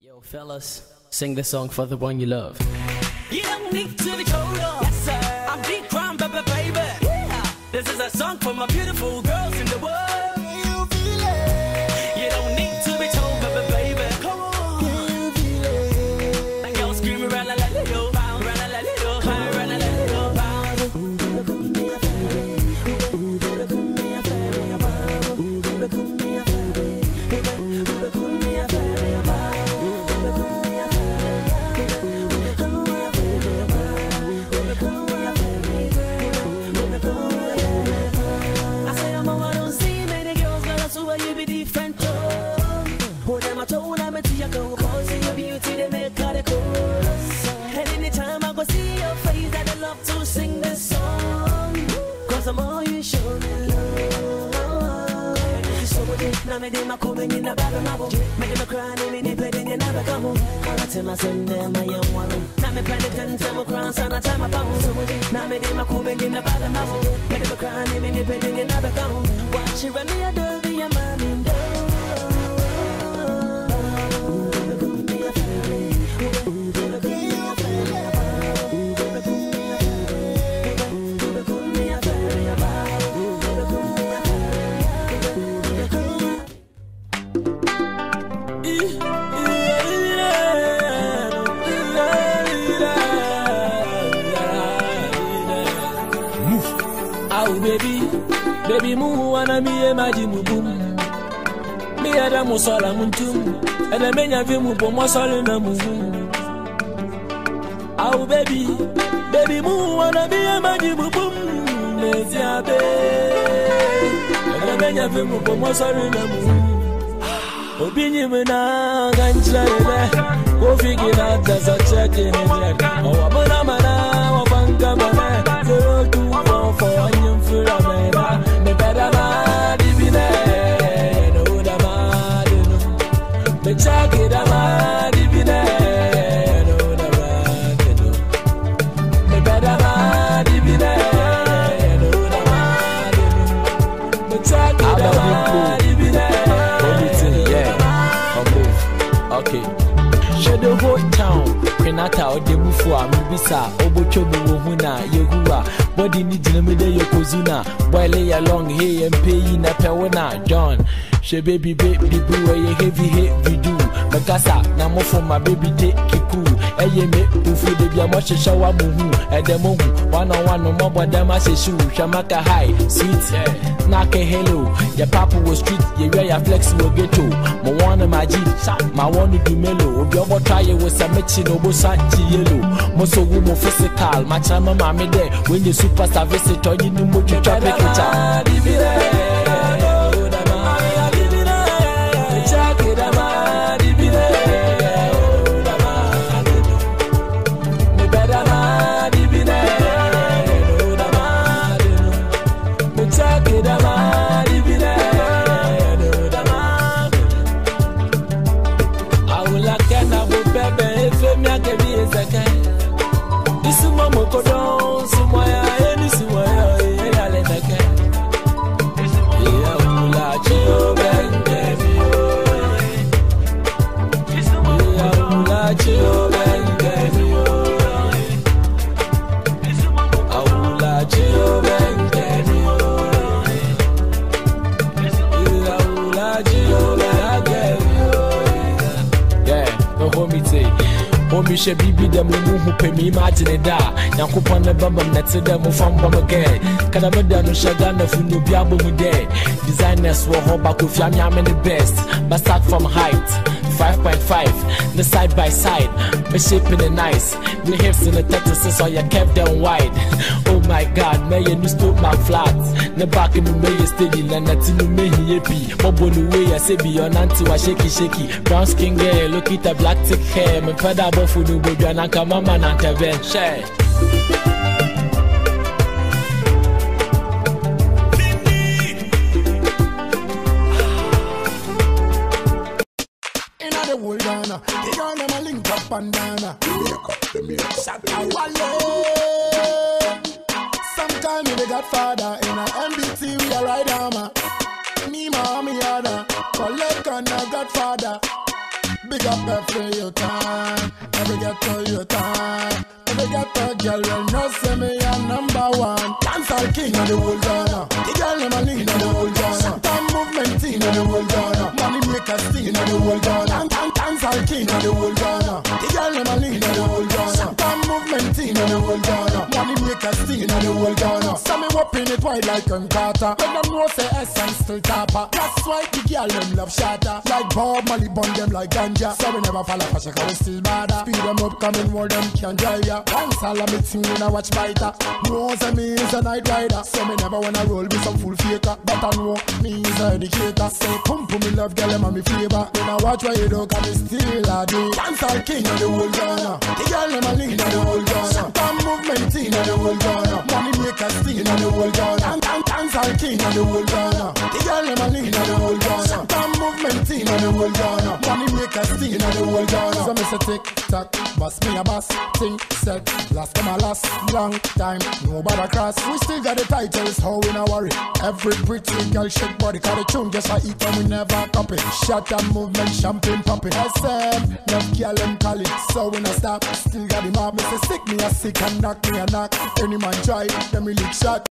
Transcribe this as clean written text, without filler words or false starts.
Yo, fellas, sing this song for the one you love. You don't need to be told off. Yes, sir. I'm deep crime, baby. Yeah. This is a song for my beautiful girls in the world. You feel it? You don't need to be told, baby. Come on. You feel it? Like y'all screaming, run a little bound, run a little high, run a little bound. Now me dem a coming in the bag of my book. Me dem a crying in the bed and you never come home. All the time I send them my young one. Now me panic time I cry and I time I bounce. Now me dem a coming in the bag of my book. Me dem a crying in the bed and you never come home. Watch you run me a dirty and man in Baby mu wana mi emaji mu bum. Mi ada mu sola muntum. Ene menya vi mu bo mo sole na mu. Au baby mu wana mi emaji mu bum. Mezi abe. Ene menya vi mu bo mo sole na mu. Obinyi me na ganjira ebe. Go figure out that's a check in it. Oh abona mana wa banga mana. 0244 anyum fura mena. Me better man be there. No da man no. Me check it a man be there. No da man no. Me better man be there. No da man no. Me check it a man be there. Everything, yeah. Okay. The whole town, Penata or Debufua, Mibisa, Obochobu, Huna, Yehua, body needs in the middle of Kozuna, boy lay along here and pay in a pewana, John. She baby boo, a heavy hit do. Makasa, Namo for my baby take Kiku, Ayeme, Ufu de Biamocha Shawa Muhu, at the Mohu, 1 no more Damase shoe, Shamaka high, sweet, Naka hello, your papa was street, your way flexible ghetto, Moana Maji, my one to do mellow, your try was a matching over Santi yellow, Moso woman physical, my chama mammy there, when the superstar visitor, you know what you try to She bibi dem who pay me imagine da Yankopon na bamba netse dem from bamba again kada meda no shaga na funu biabo mu there designers wo ho ba ko fiam yam the best but start from height 5.5 the side by side me shaping it nice the hips in the tattoos so you kept them wide oh my god may you stop my flat the back in me you steady na natinu me happy bobo no way I say be on anti wa shaky brown skin girl look at the black thick hair me father bofu no baby and come mama na intervene share they gonna ma link up and down. Sometimes we got father in a MBT we a ride armor. Me mommy other collect on a godfather. Big up every your time, every ghetto your time. Every ghetto girl will know say me a #1. Dancehall king of the whole Ghana. The girl them a lead of the whole Ghana. Time movement team of the whole Ghana. Money maker scene of the whole Ghana. Dancehall king of the whole Ghana. The girl them a lead of the whole Ghana. Time movement team of the whole Ghana. Money maker scene of the whole Ghana. So me whopping it wide like Carter. When them know say essence still topper. That's why the girl them love shatter. Like Bob Marley bun them like ganja. So we never fall off a shaka, we still bother. Speed them up, coming more them can drive ya. Once all of me thing when I watch biter. Knows me is a night rider. So me never wanna roll with some full faker. But I know me is a educator. Say pump me love girl them and me flavor. When I watch what you do, cause me still a do. Dancehall king of the whole Ghana. The girl them a lead of the whole Ghana. Time movement team of the whole Ghana. Money maker scene of the whole Ghana. Dancehall king of the whole Ghana. The girl them a lead of the whole Ghana. Time movement team of the whole Ghana. Money maker scene of the whole Ghana. So me say tick tock, boss me a boss. Think set, last come a last. Long time, nobody cross. We still got the titles, how we not worry. Every pretty girl shake body, cause the tune just a eat and we never copy. Shot and movement, champagne popping. SM, love girl and call it, so we not stop. Still got the mob, me say sick, me a sick and knock me a knock. Any man try, them me lick shot.